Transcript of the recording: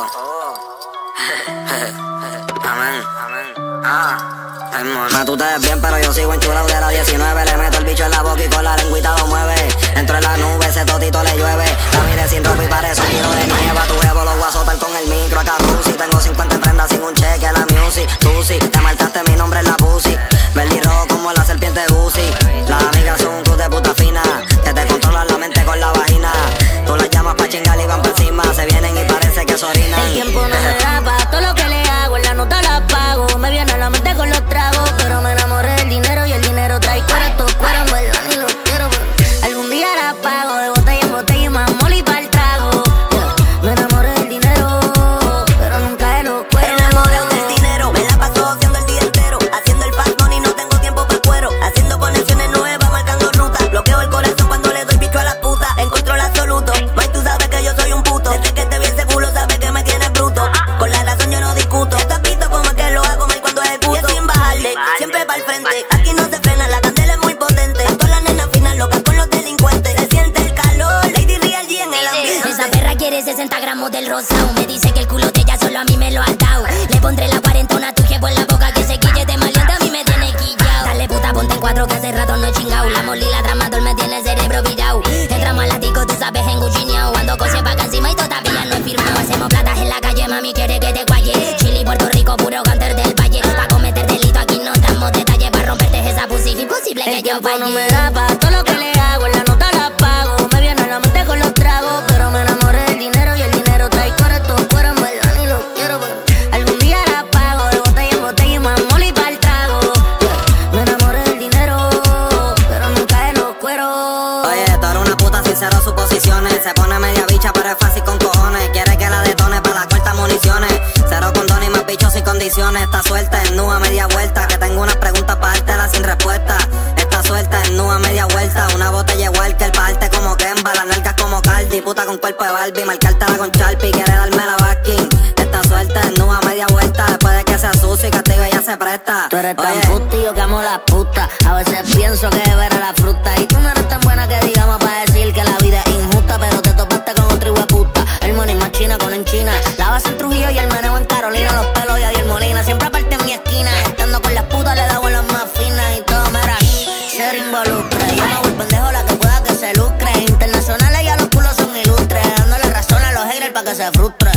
Amén, amén. Tú te ves bien, pero yo sigo enchulado de la 19. Le meto el bicho en la boca y con la lengüita lo mueve. Entro en la nube, ese totito le llueve. La mire sin ropa y parece un tiro de nieve. Tu jevo lo voy a soltar con el micro acá, Rusi. Tengo 50 prendas sin un cheque a la music. Tú sí, te marcaste mi nombre en la pussy. Verde rojo como la serpiente Gucci. Las amigas son un club de puta fina, que te controlan la mente con la vagina. Tú las llamas pa' chingar y van pa' encima. Se vienen y parece que se orinan. El tiempo no me da pa' todo lo que le hago. En la nota la pago. Me viene a la mente con los tragos, pero me enamoré del dinero y el dinero trae cuero. Estos cueros en verdad ni los quiero, pero algún día la pago. De botella en botella y más moli pa'l trago. Me enamoré del dinero, pero nunca de los cueros. Enamorado del dinero, me la paso haciendo el día entero. Haciendo el fast money, no tengo tiempo para cuero. Haciendo conexiones nuevas, marcando rutas. Bloqueo el corazón cuando le doy bicho a la puta. Encuentro el absoluto, Mike, tú sabes que yo soy un puto. Desde que te vi ese culo, sabes que me tienes bruto. Con la razón yo no discuto. Estás visto como es que lo hago mal cuando ejecuto. Y sin bajarle, siempre pa'l frente. Aquí no se frena, la candela es muy potente. Todas las nenas finas locas con los delincuentes. Se siente el calor, Lady Real G en el ambiente. Esa perra quiere 60 gramos del rosado. Me dice que el culo de ella solo a mí me lo ha dado. Le pondré la cuarentona a tu jevo en la boca. Que se quille de maleante, a mí me tiene quillao. Dale puta, ponte en cuatro que hace rato no he chingao. La moli, la tramador me tiene el cerebro pillao. Entramos al ático, tú sabes, enguchineao. Ando cose pa' acá encima y todavía no he firmado. Hacemos platas en la calle, mami quiere que te guaye. Chile, Puerto Rico, puro cáncer del valle. Pa' cometer delito aquí no damos detalles. Pa' romperte esa pussy, imposible que yo falle. No me da pa' todo lo que le hago, en la nota la pago. Me viene a la mente con los tragos, pero me enamoré del dinero y el dinero trae cuero. Estos cueros en verdad ni los quiero, pero algún día la pago. De botella en botella y más moli pa'l trago. Me enamoré del dinero, pero nunca de los cueros. Oye, tú eres una puta sin cero suposiciones. Se pone media bicha, pero es fácil con cojones. Quiere que la detone para la corta municiones. Cero condón y más bichos sin condiciones. Está suelta, desnuda, media vuelta. Que tengo unas preguntas para dártelas sin respuesta. Está suelta, desnuda, media vuelta. Una botella igual que el parte como Kemba. Las nalgas como Cardi, puta con cuerpo de Barbie. Marcártela con Sharpie, quiere darme la backing. Está suelta, desnuda, media vuelta. Después de que sea sucio y castigo ella se presta. Tú eres tan puta y yo que amo la puta. A veces pienso que beber a la fruta. Y tú no eres tan buena que digamos para decir que la vida es injusta. Pero te topaste con otro hijo de puta. El money más china con en China. La base en Trujillo y el meneo en Carolina. Los pelos y Adiel Molina. Siempre aparte en mi esquina. Estando con las putas le da las más finas. Y todo mira, ser involucre. Yo no voy pendejo la que pueda que se lucre. Internacionales ya los culos son ilustres. Dándole razón a los haters para que se frustren.